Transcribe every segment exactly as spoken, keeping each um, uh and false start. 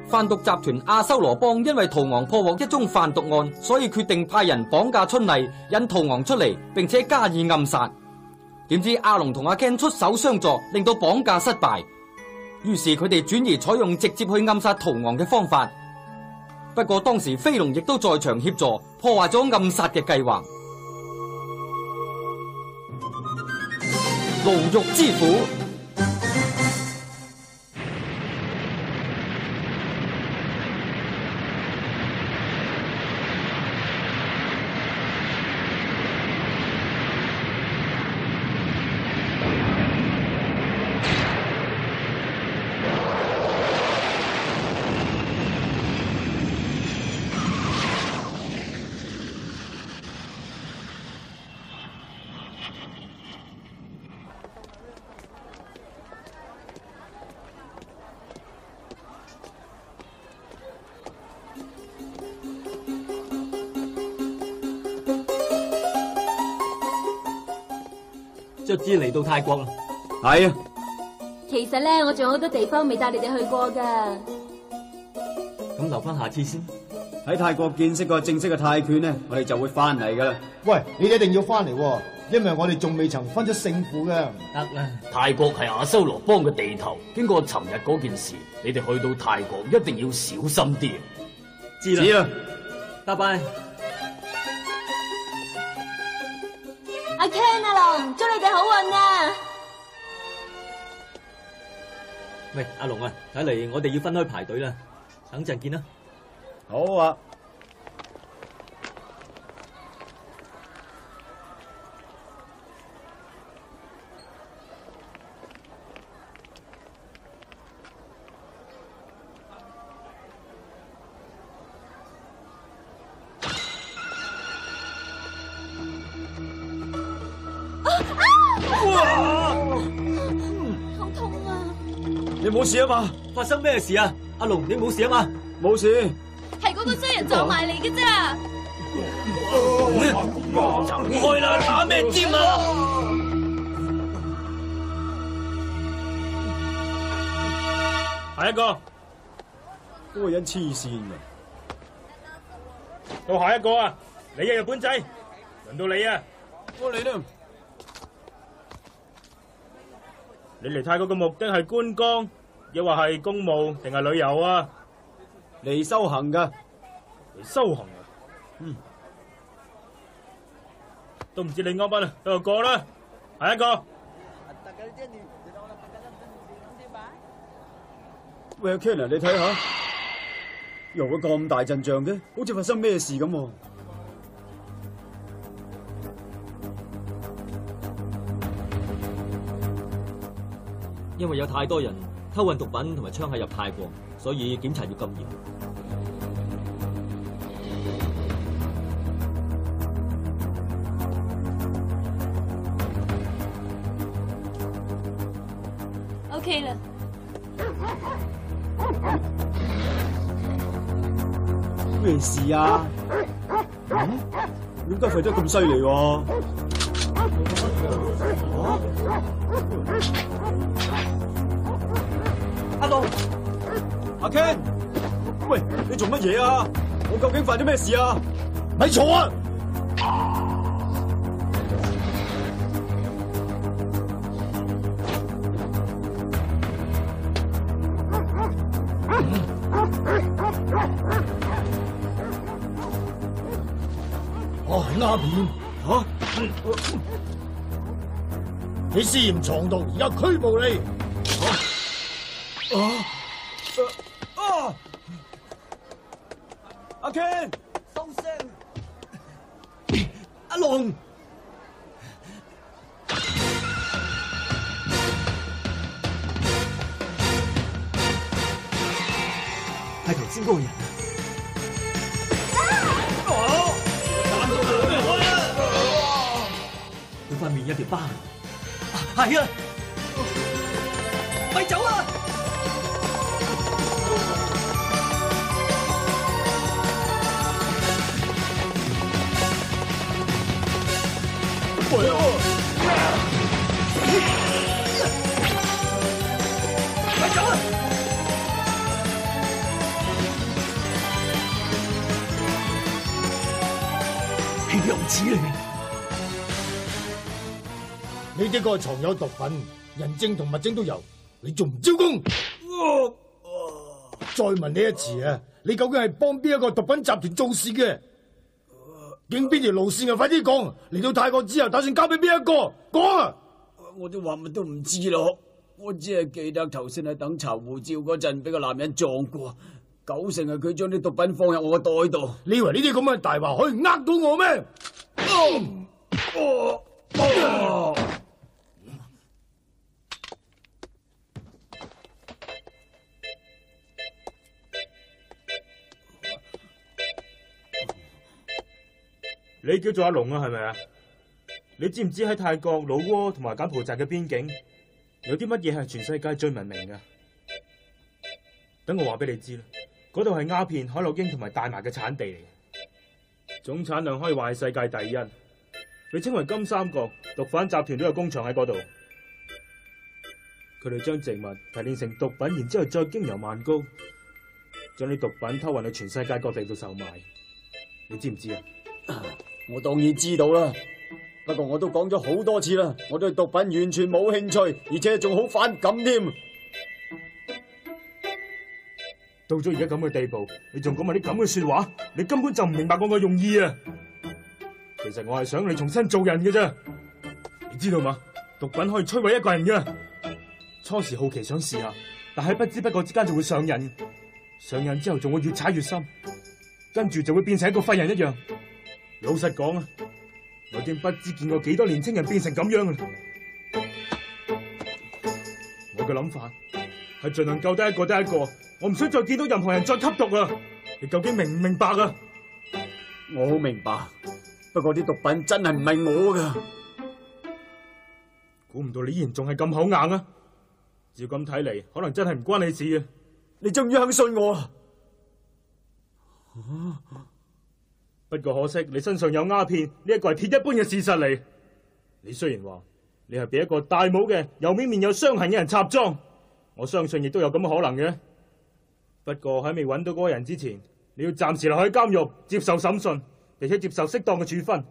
販毒集團阿修羅幫因為屠昂破獲一宗販毒案，所以決定派人綁架春麗，引屠昂出嚟，並且加以暗殺。點知阿龍同阿 Ken 出手相助，令到綁架失敗。於是佢哋轉而採用直接去暗殺屠昂嘅方法。不過當時飛龍亦都在場協助，破壞咗暗殺嘅計劃。牢獄之苦。 卒之嚟到泰國啦， 係啊。 其實咧，我仲有好多地方未帶你哋去過噶。 咁留翻下次先。 喺泰國見識過正式嘅泰拳咧，我哋就會翻嚟噶啦。 喂，你哋一定要翻嚟，因為我哋仲未曾分出勝負嘅。 得啦， 泰國係阿修羅幫嘅地頭，經過尋日嗰件事，你哋去到泰國一定要小心啲。 知啦， 知啦， 拜拜。 阿 Ken 阿龍，祝你哋好運啊！ 喂，阿龍啊，睇嚟我哋要分開排隊啦，等陣見啦。 好啊。你冇事啊嘛？ 發生咩事啊？阿龍，你冇事啊嘛？ 冇事。 係嗰個衰人撞埋嚟嘅啫。 走開啦！打咩尖啊？ 下一個， 嗰個人黐線啊！ 到下一個啊！你啊，日本仔，輪到你啊！ 我嚟啦！ 你嚟泰國嘅目的係觀光，抑或係公務定係旅遊啊？ 嚟修行噶。 嚟修行啊？嗯，都唔知你啱不啦，到過啦。下一個。 喂 ，Ken 啊，你睇下，又會咁大陣仗嘅，好似發生咩事咁。 因為有太多人偷運毒品同埋槍械入泰國，所以檢查要咁嚴。 OK 啦。 咩事啊？嗯？點解吠得咁犀利喎？阿龍，阿 Ken，喂，你做乜嘢啊？我究竟犯咗咩事啊？咪嘈啊！ 哦，係鴉片。 吓？ 你涉嫌藏毒，而家拘捕你。 啊！啊！阿 Ken，收聲！ 阿龍，係頭先嗰個人啊！佢塊面有條疤，係啊！咪走啊！ 喂啊！ 咪走啊！ 恥嚟。 你的個藏有毒品，人證同物證都有，你仲唔招供？再問你一次啊，你究竟係幫邊一個毒品集團做事嘅？經邊條路線啊？快啲講！嚟到泰國之後，打算交俾邊一個？講啊！ 我啲話乜都唔知咯，我只係記得頭先喺等查護照嗰陣，俾個男人撞過，九成係佢將啲毒品放入我個袋度。 你以為呢啲咁嘅大話可以呃到我咩？嗯哦哦你叫做阿龍啊，係咪啊？你知唔知喺泰國老撾同埋柬埔寨嘅邊境有啲乜嘢係全世界最聞名嘅？等我話俾你知啦，嗰度係鴉片、海洛因同埋大麻嘅產地嚟嘅，總產量可以話係世界第一，被稱為金三角。毒販集團都有工廠喺嗰度，佢哋將植物提煉成毒品，然之後再經由曼谷將啲毒品偷運去全世界各地度售賣。你知唔知啊？ 我當然知道啦，不過我都講咗好多次啦，我對毒品完全冇興趣，而且仲好反感添。 到咗而家咁嘅地步，你仲講埋啲咁嘅說話，你根本就唔明白我嘅用意啊！其實我係想你重新做人嘅啫，你知道嗎？毒品可以摧毀一個人嘅。初時好奇想試下，但係不知不覺之間就會上癮，上癮之後仲會越踩越深，跟住就會變成一個廢人一樣。老實講啊，我已經不知見過幾多年青人變成咁樣啦。我嘅諗法係盡量救得一個得一個，我唔想再見到任何人再吸毒啊！你究竟明唔明白啊？ 我好明白，不過啲毒品真係唔係我噶。 估唔到你依然仲係咁口硬啊！照咁睇嚟，可能真係唔關你事啊！ 你終於肯信我啊！ 不過可惜，你身上有鴉片，呢一個係鐵一般嘅事實嚟。你雖然話你係俾一個戴帽嘅右面面有傷痕嘅人插贓，我相信亦都有咁嘅可能嘅。不過喺未揾到嗰個人之前，你要暫時留喺監獄接受審訊，並且接受適當嘅處分。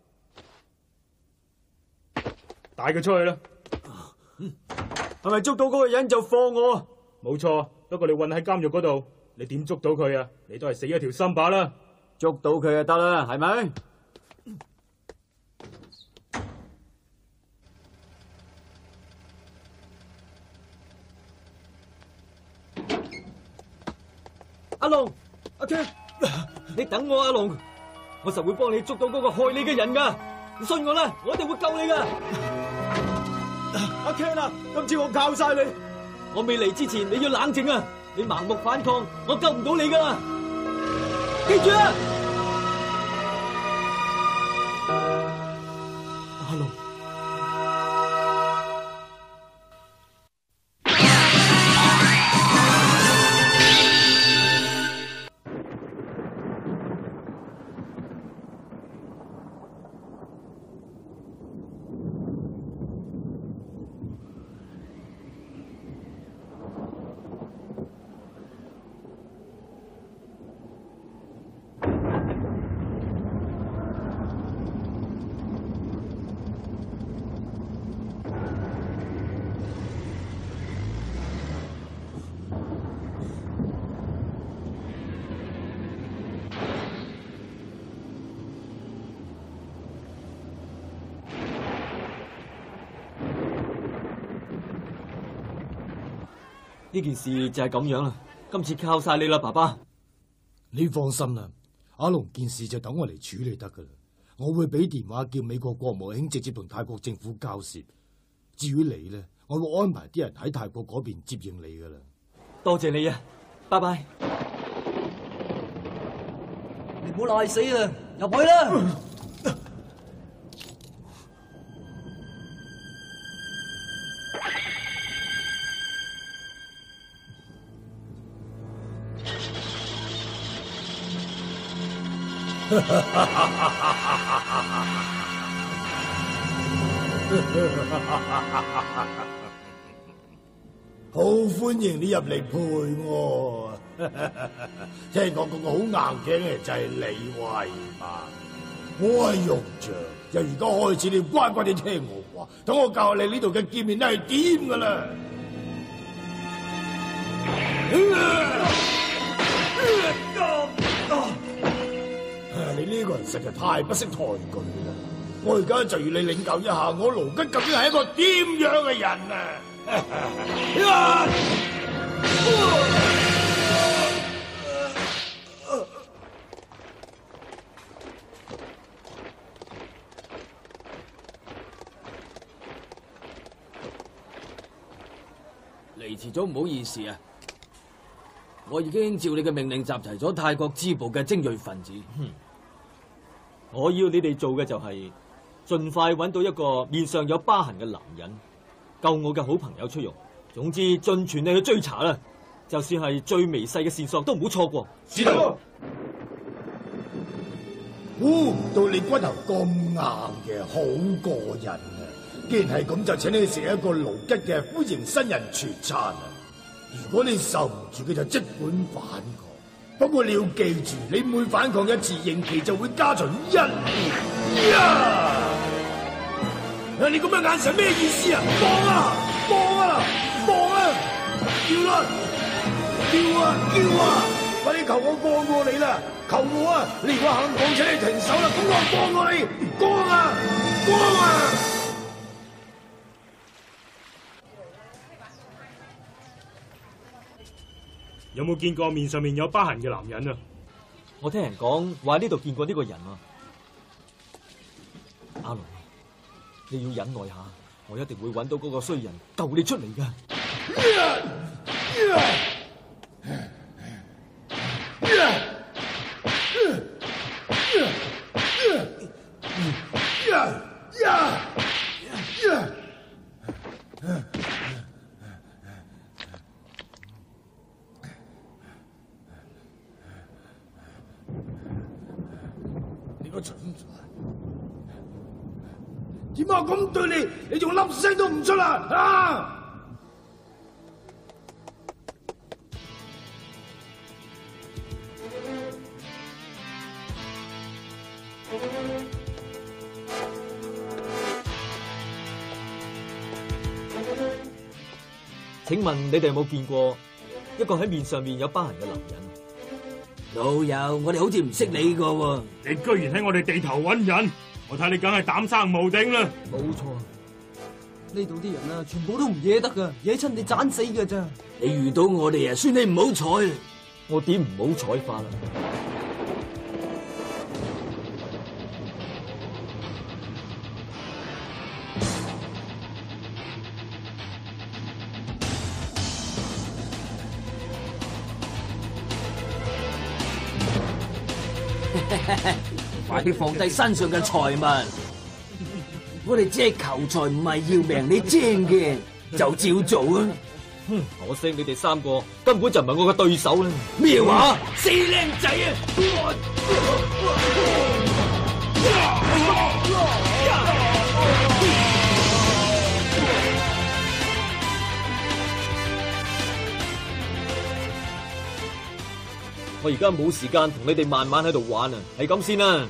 帶佢出去啦！ 係咪捉到嗰個人就放我？ 冇錯，不過你韞喺監獄嗰度，你點捉到佢啊？你都係死一條心把啦！ 捉到佢就得啦，係咪？ 阿龍，阿 Ken，你等我，阿龍，我實會幫你捉到嗰個害你嘅人噶，你信我啦，我一定會救你噶。 阿 Ken 啊，今次我靠晒你。 我未嚟之前，你要冷靜啊！你盲目反抗，我救唔到你噶啦。記住啊！阿龍。呢件事就係咁樣啦，今次靠晒你啦，爸爸。 你放心啦，阿龍件事就等我嚟處理得噶啦。我會俾電話叫美國國務卿直接同泰國政府交涉。至於你咧，我會安排啲人喺泰國嗰邊接應你噶啦。 多謝你啊，拜拜。你唔好賴死啦，入去啦。 好歡迎你入嚟陪我。聽講嗰個好硬頸嘅就係你，係嘛？ 我係用長，由而家開始，你乖乖地聽我話，等我教下你呢度嘅劍面係點噶啦。你呢個人實在太不識抬舉啦！我而家就要你領教一下，我盧吉究竟係一個點樣嘅人啊！ 嚟遲咗唔好意思啊！我已經照你嘅命令集齊咗泰國支部嘅精銳分子。 我要你哋做嘅就係盡快揾到一個面上有疤痕嘅男人，救我嘅好朋友出獄。總之盡全力去追查啦，就算係最微細嘅線索都唔好錯過。 知道。估唔到你骨頭咁硬嘅，好過癮啊！既然係咁，就請你食一個盧吉嘅歡迎新人全餐啊！如果你受唔住嘅就即管反抗，不過你要記住，你每反抗一次，刑期就會加長一年。呀！你咁嘅眼神咩意思啊？放啊！放啊！放啊！叫啦！叫啊！叫啊！快啲求我放過你啦！求我啊！你如果肯放，請你停手啦！咁我放過你，光啊！光啊！ 有冇見過面上面有疤痕嘅男人啊？ 我聽人講話呢度見過呢個人啊。阿龍，你要忍耐下，我一定會揾到嗰個衰人救你出嚟㗎。 你個蠢材，點解咁對你，你仲粒聲都唔出啦？啊！ 請問你哋有冇見過一個喺面上面有疤痕嘅男人？ 老友，我哋好似唔識你噶喎。 你居然喺我哋地頭揾人，我睇你梗係膽生毛頂啦！ 冇錯，呢度啲人啊，全部都唔惹得噶，惹親你斬死噶咋。 你遇到我哋啊，算你唔好彩。 我點唔好彩法啦？ 快啲放低身上嘅財物，我哋只係求財，唔係要命。你精嘅就照做啊！ 哼，可惜你哋三個根本就唔係我嘅對手啦。 咩話？死靚仔啊！ 我而家冇時間同你哋慢慢喺度玩啊，係咁先啦。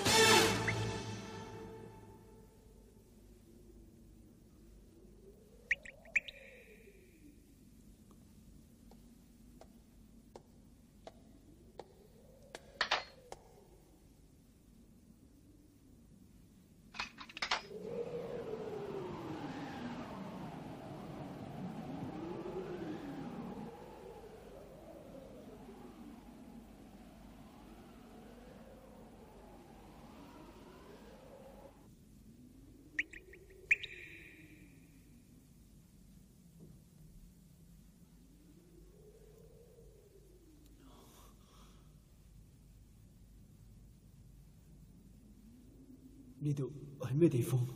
呢度係咩地方？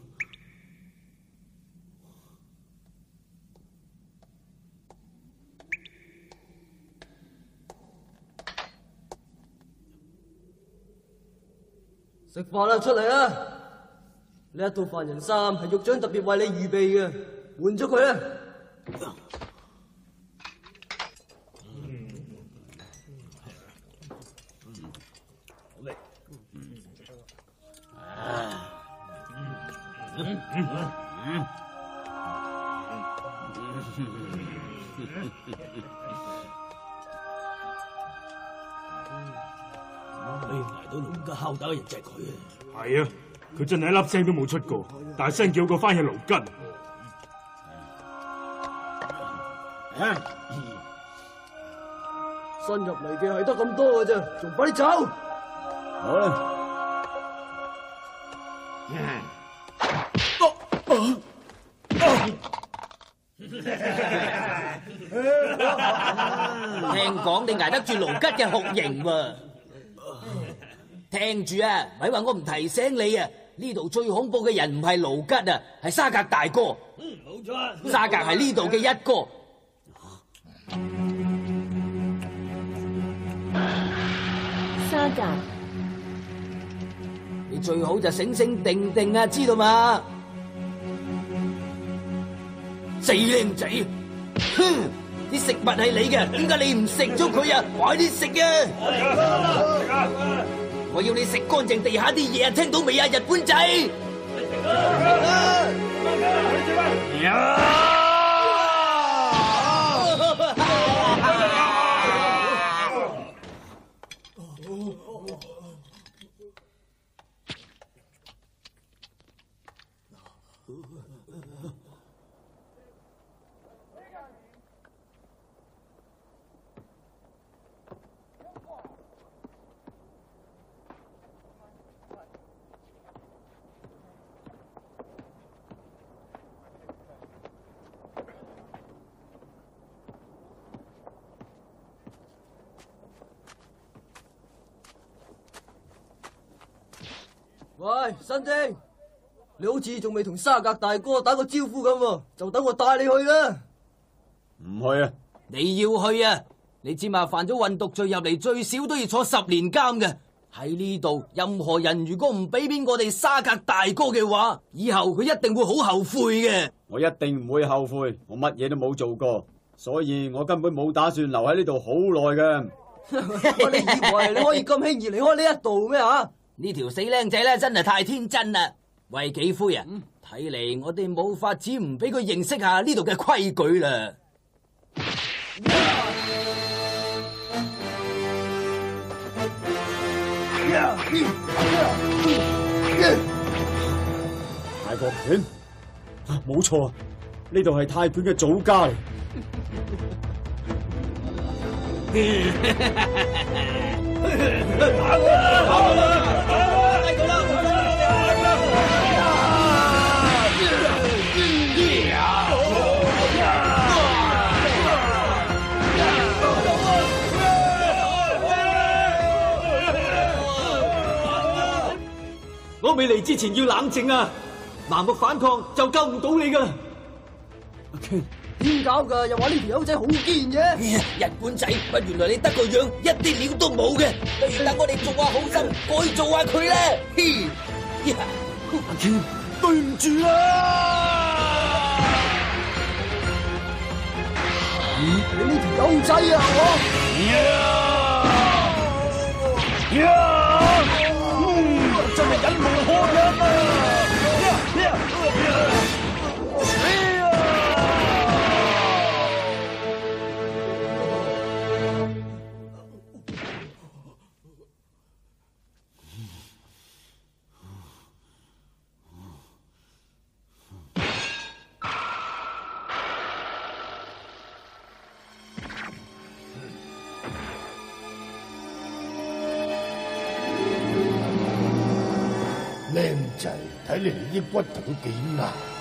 食飯啦，出嚟啦！呢一套犯人衫係獄長特別為你預備嘅，換咗佢啦。 可以捱到農家敲打嘅人就係佢啊！ 係啊，佢真係一粒聲都冇出過，大聲叫過翻去勞吉。 新入嚟嘅係得咁多嘅啫，仲快啲走！ 好啦。 聽講你捱得住盧吉嘅酷刑喎，聽住啊，咪話我唔提醒你啊！呢度最恐怖嘅人唔係盧吉啊，係沙格大哥。 嗯，冇錯。 沙格係呢度嘅一哥。 沙格， 你最好就醒醒定定啊，知道嘛？死靚仔，哼！啲食物係你嘅，點解你唔食咗佢啊？快啲食啊！我要你食乾淨地下啲嘢啊！聽到未啊，日本仔？ 喂，新丁，你好似仲未同沙格大哥打過招呼咁喎，就等我帶你去啦。 唔去啊！ 你要去啊！你知嘛？犯咗運毒罪入嚟，最少都要坐十年監嘅。喺呢度，任何人如果唔俾面我哋沙格大哥嘅話，以後佢一定會好後悔嘅。 我一定唔會後悔，我乜嘢都冇做過，所以我根本冇打算留喺呢度好耐嘅。 你以為你可以咁輕易離開呢一度咩啊？ 呢條死僆仔咧，真係太天真啦！喂，幾灰啊，睇嚟我哋冇法子唔俾佢認識下呢度嘅規矩啦。 泰國拳，冇錯，呢度係泰拳嘅祖家嚟。 我未嚟之前要冷靜啊！盲目反抗就救唔到你噶啦。 阿 Ken，點搞噶？又話呢條友仔好堅嘅。 日本仔，乜原來你得個樣，一啲料都冇嘅。不如等我哋做下好心，改造下佢啦。 阿 Ken，對唔住啦。你呢條友仔啊，我。真係忍無可忍啊！ 靚仔，睇嚟你啲骨頭都幾硬。